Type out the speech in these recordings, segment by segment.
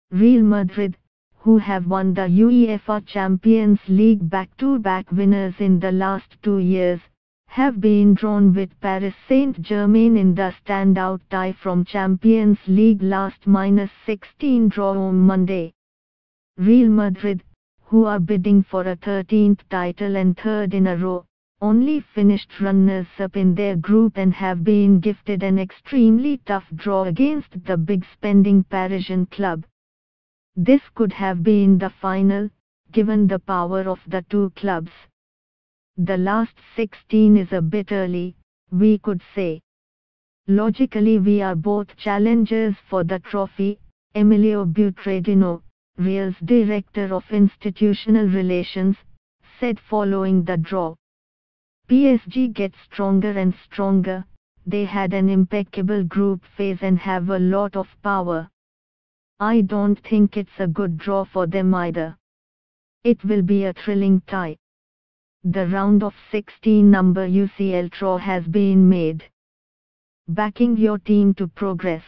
Real Madrid, who have won the UEFA Champions League back-to-back winners in the last 2 years, have been drawn with Paris Saint-Germain in the standout tie from Champions League last -16 draw on Monday. Real Madrid, who are bidding for a 13th title and third in a row, only finished runners-up in their group and have been gifted an extremely tough draw against the big-spending Parisian club. This could have been the final, given the power of the two clubs. The last 16 is a bit early, we could say. Logically we are both challengers for the trophy, Emilio Butragueño, Real's Director of Institutional Relations, said following the draw. PSG gets stronger and stronger, they had an impeccable group phase and have a lot of power. I don't think it's a good draw for them either. It will be a thrilling tie. The round of 16 number UCL draw has been made. Backing your team to progress.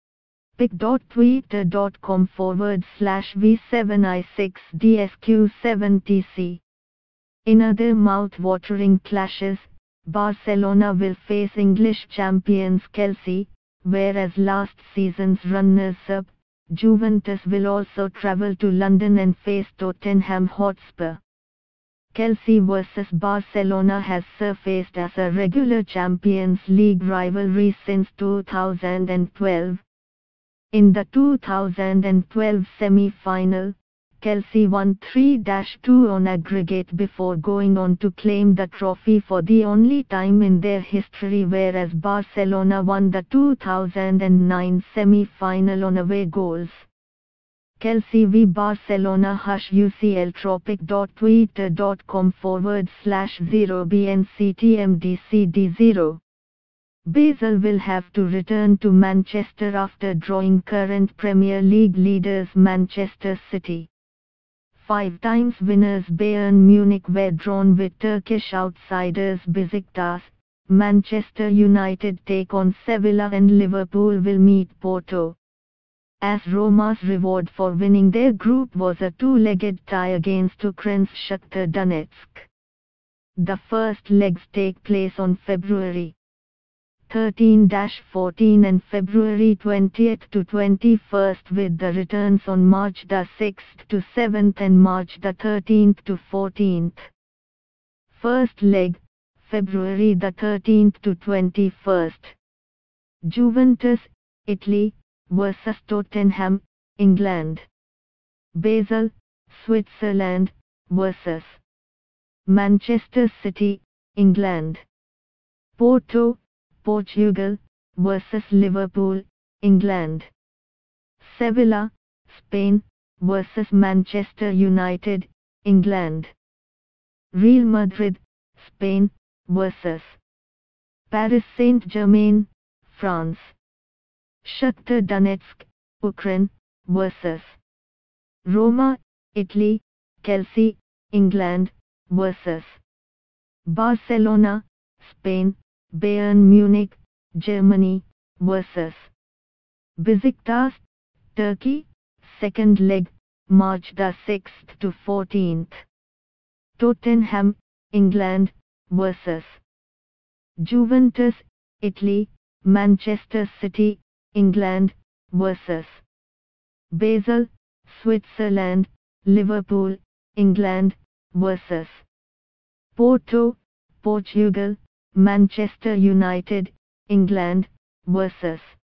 pic.twitter.com/V7i6DSQ7TC. In other mouth-watering clashes, Barcelona will face English champions Chelsea, whereas last season's runners-up, Juventus will also travel to London and face Tottenham Hotspur. Chelsea vs Barcelona has surfaced as a regular Champions League rivalry since 2012. In the 2012 semi-final, Chelsea won 3-2 on aggregate before going on to claim the trophy for the only time in their history, whereas Barcelona won the 2009 semi-final on away goals. Chelsea v Barcelona UCL tropic.twitter.com/0BNCTMDCD0. Basel will have to return to Manchester after drawing current Premier League leaders Manchester City. 5 times winners Bayern Munich were drawn with Turkish outsiders Besiktas. Manchester United take on Sevilla and Liverpool will meet Porto. As Roma's reward for winning their group was a 2-legged tie against Ukraine's Shakhtar Donetsk. The first legs take place on February 13-14 and February 20th to 21st, with the returns on March the 6th to 7th and March the 13th to 14th. First leg, February the 13th to 21st. Juventus, Italy, vs Tottenham, England. Basel, Switzerland, vs Manchester City, England. Porto, Portugal, vs Liverpool, England. Sevilla, Spain, vs Manchester United, England. Real Madrid, Spain, vs Paris Saint-Germain, France. Shakhtar Donetsk, Ukraine, vs Roma, Italy, Chelsea, England, vs Barcelona, Spain, Bayern Munich, Germany, vs Besiktas, Turkey, second leg, March the 6th to 14th. Tottenham, England, vs Juventus, Italy, Manchester City, England, vs Basel, Switzerland, Liverpool, England, vs Porto, Portugal, Manchester United, England, vs